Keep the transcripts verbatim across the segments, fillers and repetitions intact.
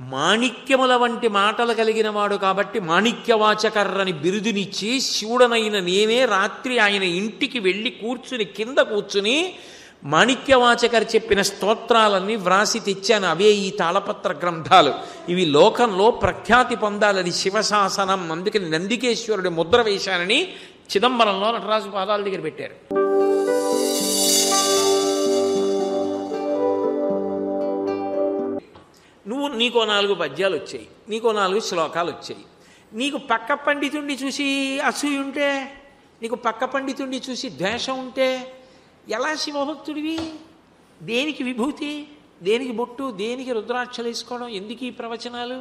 మాణిక్యముల వంటి మాటలు కలిగిన వాడు కాబట్టి మాణిక్యవాచకర్రని బిరుదునిచ్చి శివుడనైన నేనే రాత్రి ఆయన ఇంటికి వెళ్ళి కూర్చుని కింద కూర్చుని మాణిక్యవాచకర్ చెప్పిన స్తోత్రాలన్నీ వ్రాసి తెచ్చాను. అవే ఈ తాళపత్ర గ్రంథాలు. ఇవి లోకంలో ప్రఖ్యాతి పొందాలని శివశాసనం. అందుకని నందికేశ్వరుడి ముద్ర వేశానని చిదంబరంలో నటరాజు పాదాల దగ్గర పెట్టారు. నువ్వు నీకో నాలుగు పద్యాలు వచ్చాయి, నీకో నాలుగు శ్లోకాలు వచ్చాయి. నీకు పక్క పండితుడిని చూసి అసూయ ఉంటే, నీకు పక్క పండితుడిని చూసి ద్వేషం ఉంటే ఎలా శివభక్తుడివి? దేనికి విభూతి, దేనికి బొట్టు, దేనికి రుద్రాక్షలు వేసుకోవడం, ఎందుకు ఈ ప్రవచనాలు?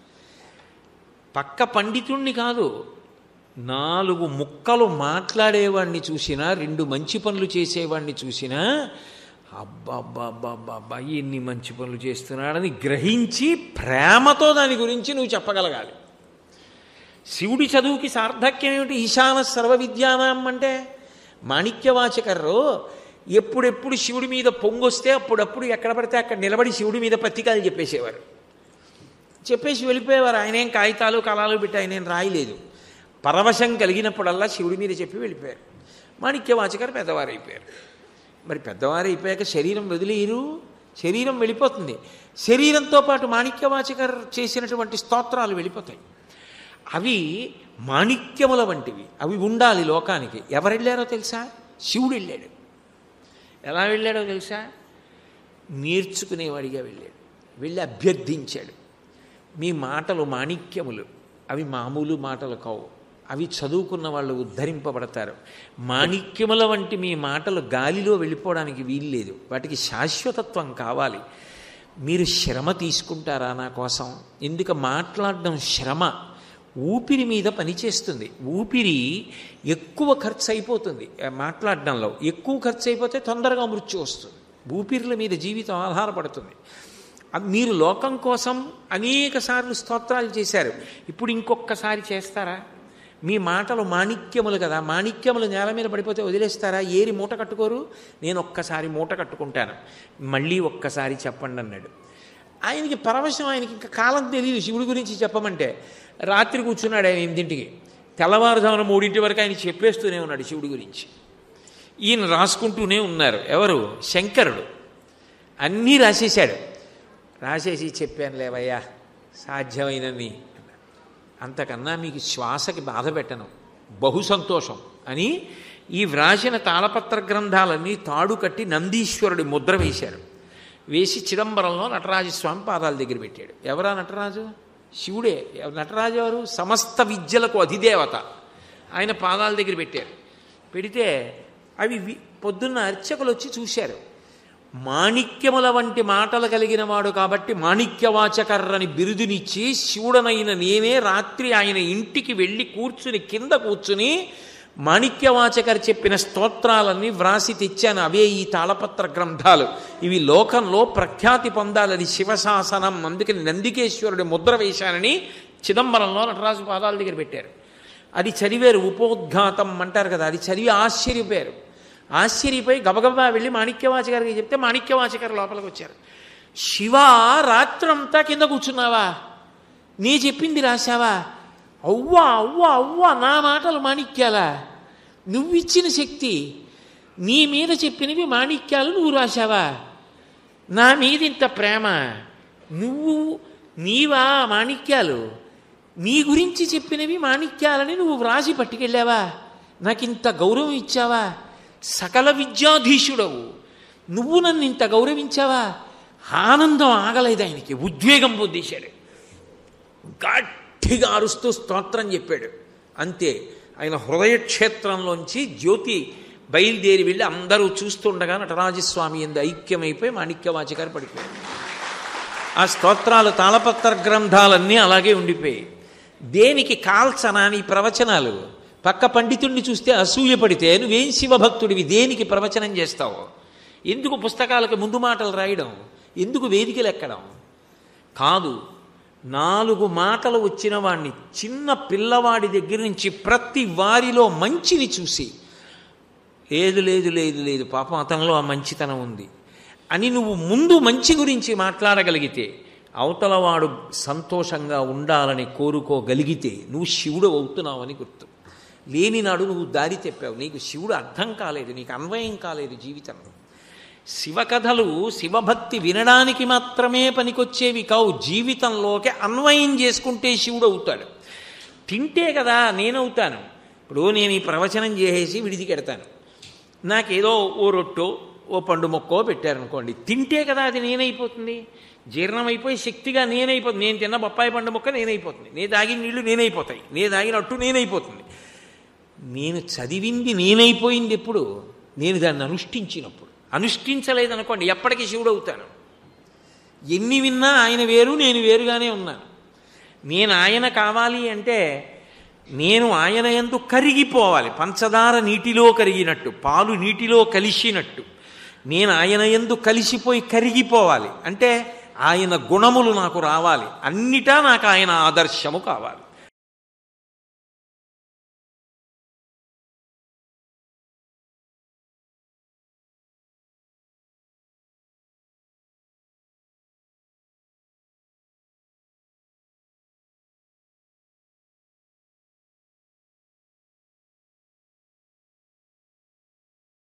పక్క పండితుణ్ణి కాదు, నాలుగు ముక్కలు మాట్లాడేవాడిని చూసినా, రెండు మంచి పనులు చేసేవాడిని చూసినా అబ్బాబ్బాబ్బాబ్బా ఎన్ని మంచి పనులు చేస్తున్నాడని గ్రహించి ప్రేమతో దాని గురించి నువ్వు చెప్పగలగాలి. శివుడి చదువుకి సార్థక్యం ఏమిటి? ఈశాన సర్వ విద్యానాం అంటే మాణిక్యవాచకర్రు ఎప్పుడెప్పుడు శివుడి మీద పొంగొస్తే అప్పుడప్పుడు ఎక్కడ పడితే అక్కడ నిలబడి శివుడి మీద పత్రికలు చెప్పేసేవారు. చెప్పేసి వెళ్ళిపోయేవారు. ఆయనేం కాగితాలు కళాలు పెట్టి ఆయనేం రాయలేదు. పరవశం కలిగినప్పుడల్లా శివుడి మీద చెప్పి వెళ్ళిపోయారు. మాణిక్యవాచకర్ పెద్దవారు అయిపోయారు. మరి పెద్దవారు అయిపోయాక శరీరం వదిలేరు, శరీరం వెళ్ళిపోతుంది. శరీరంతో పాటు మాణిక్యవాచకర్ చేసినటువంటి స్తోత్రాలు వెళ్ళిపోతాయి. అవి మాణిక్యముల వంటివి, అవి ఉండాలి లోకానికి. ఎవరు వెళ్ళారో తెలుసా? శివుడు వెళ్ళాడు. ఎలా వెళ్ళాడో తెలుసా? నేర్చుకునేవాడిగా వెళ్ళాడు. వెళ్ళి అభ్యర్థించాడు. మీ మాటలు మాణిక్యములు, అవి మామూలు మాటలు కావు, అవి చదువుకున్న వాళ్ళు ఉద్ధరింపబడతారు. మాణిక్యముల వంటి మీ మాటలు గాలిలో వెళ్ళిపోవడానికి వీల్లేదు, వాటికి శాశ్వతత్వం కావాలి. మీరు శ్రమ తీసుకుంటారా నా కోసం? ఎందుకు మాట్లాడడం శ్రమ, ఊపిరి మీద పనిచేస్తుంది. ఊపిరి ఎక్కువ ఖర్చు అయిపోతుంది మాట్లాడడంలో. ఎక్కువ ఖర్చు అయిపోతే తొందరగా మృత్యు వస్తుంది. ఊపిరిల మీద జీవితం ఆధారపడుతుంది. మీరు లోకం కోసం అనేక సార్లు స్తోత్రాలు చేశారు, ఇప్పుడు ఇంకొకసారి చేస్తారా? మీ మాటలు మాణిక్యములు కదా, మాణిక్యములు నేల మీద పడిపోతే వదిలేస్తారా? ఏరి మూట కట్టుకోరు. నేను ఒక్కసారి మూట కట్టుకుంటాను, మళ్ళీ ఒక్కసారి చెప్పండి అన్నాడు. ఆయనకి పరవశం, ఆయనకి ఇంకా కాలం తెలియదు శివుడి గురించి చెప్పమంటే. రాత్రి కూర్చున్నాడు ఆయన ఎనిమిదింటికి, తెల్లవారుజామున మూడింటి వరకు ఆయన చెప్పేస్తూనే ఉన్నాడు శివుడి గురించి. ఈయన రాసుకుంటూనే ఉన్నారు. ఎవరు? శంకరుడు. అన్నీ రాసేశాడు. రాసేసి చెప్పాను లేవయ్యా సాధ్యమైనని, అంతకన్నా మీకు శ్వాసకి బాధ పెట్టను, బహు సంతోషం అని ఈ వ్రాసిన తాళపత్ర గ్రంథాలన్నీ తాడు కట్టి నందీశ్వరుడి ముద్ర వేశారు. వేసి చిదంబరంలో నటరాజస్వామి పాదాల దగ్గర పెట్టాడు. ఎవరా నటరాజు? శివుడే. నటరాజు ఎవరు? సమస్త విద్యలకు అధిదేవత. ఆయన పాదాల దగ్గర పెట్టారు. పెడితే అవి పొద్దున్న అర్చకులు వచ్చి చూశారు. మాణిక్యముల వంటి మాటలు కలిగిన వాడు కాబట్టి మాణిక్యవాచకర్రని బిరుదునిచ్చి శివుడనైన నేనే రాత్రి ఆయన ఇంటికి వెళ్ళి కూర్చుని కింద కూర్చుని మాణిక్యవాచకర్ చెప్పిన స్తోత్రాలన్నీ వ్రాసి తెచ్చాను. అవే ఈ తాళపత్ర గ్రంథాలు. ఇవి లోకంలో ప్రఖ్యాతి పొందాలని శివశాసనం. అందుకని నందికేశ్వరుడి ముద్ర వేశానని చిదంబరంలో నటరాజు పాదాల దగ్గర పెట్టారు. అది చదివారు. ఉపోద్ఘాతం అంటారు కదా, అది చదివి ఆశ్చర్యపోయారు. ఆశ్చర్యపోయి గబగబా వెళ్ళి మాణిక్యవాచకర్కి చెప్తే మాణిక్యవాచకర్ లోపలికి వచ్చారు. శివ, రాత్రంతా కింద కూర్చున్నావా? నీ చెప్పింది రాశావా? అవ్వా అవ్వా అవ్వా నా మాటలు మాణిక్యాలా? నువ్విచ్చిన శక్తి, నీ మీద చెప్పినవి మాణిక్యాలు నువ్వు రాశావా? నా మీద ఇంత ప్రేమ, నువ్వు నీవా మాణిక్యాలు? నీ గురించి చెప్పినవి మాణిక్యాలని నువ్వు వ్రాసి పట్టుకెళ్ళావా? నాకింత గౌరవం ఇచ్చావా? సకల విద్యాధీశుడవు నువ్వు, నన్ను ఇంత గౌరవించావా? ఆనందం ఆగలేదు ఆయనకి, ఉద్వేగం పొందేశాడు. గట్టిగా అరుస్తూ స్తోత్రం చెప్పాడు. అంతే, ఆయన హృదయక్షేత్రంలోంచి జ్యోతి బయలుదేరి వెళ్ళి అందరూ చూస్తుండగా నటరాజస్వామి ఎందు ఐక్యమైపోయి మాణిక్యవాచకర్ పడిపోయాడు. ఆ స్తోత్రాలు తాళపత్ర గ్రంథాలన్నీ అలాగే ఉండిపోయాయి. దేనికి కాల్చనా నీ ప్రవచనాలు? పక్క పండితుడిని చూస్తే అసూయ పడితే నువ్వేం శివభక్తుడివి? దేనికి ప్రవచనం చేస్తావు? ఎందుకు పుస్తకాలకు ముందు మాటలు రాయడం? ఎందుకు వేదికలు ఎక్కడం? కాదు, నాలుగు మాటలు వచ్చిన వాడిని, చిన్న పిల్లవాడి దగ్గర నుంచి ప్రతి వారిలో మంచిని చూసి, లేదు లేదు లేదు లేదు పాపం అతనిలో ఆ మంచితనం ఉంది అని నువ్వు ముందు మంచి గురించి మాట్లాడగలిగితే అవతలవాడు సంతోషంగా ఉండాలని కోరుకోగలిగితే నువ్వు శివుడు అవుతున్నావని గుర్తు. లేనినాడు నువ్వు దారి తెప్పావు, నీకు శివుడు అర్థం కాలేదు, నీకు అన్వయం కాలేదు జీవితంలో. శివకథలు శివభక్తి వినడానికి మాత్రమే పనికొచ్చేవి కావు, జీవితంలోకి అన్వయం చేసుకుంటే శివుడు అవుతాడు. తింటే కదా నేనవుతాను. ఇప్పుడు నేను ఈ ప్రవచనం చేసేసి విడిదికి ఎడతాను, నాకేదో ఓ రొట్టో ఓ పండు మొక్కో పెట్టారనుకోండి, తింటే కదా అది నేనైపోతుంది. జీర్ణమైపోయి శక్తిగా నేనైపోతుంది. నేను తిన్న బొప్పాయి పండు మొక్క నేనైపోతుంది, నేను తాగిన నీళ్లు నేనైపోతాయి, నేను తాగినట్టు నేనైపోతుంది. నేను చదివింది నేనైపోయింది ఎప్పుడు? నేను దాన్ని అనుష్ఠించినప్పుడు. అనుష్ఠించలేదనుకోండి ఎప్పటికీ శివుడు అవుతాను. ఎన్ని విన్నా ఆయన వేరు, నేను వేరుగానే ఉన్నాను. నేను ఆయన కావాలి అంటే నేను ఆయన యందు కరిగిపోవాలి, పంచదార నీటిలో కరిగినట్టు, పాలు నీటిలో కలిసినట్టు. నేను ఆయన యందు కలిసిపోయి కరిగిపోవాలి అంటే ఆయన గుణములు నాకు రావాలి, అన్నిటా నాకు ఆయన ఆదర్శము కావాలి.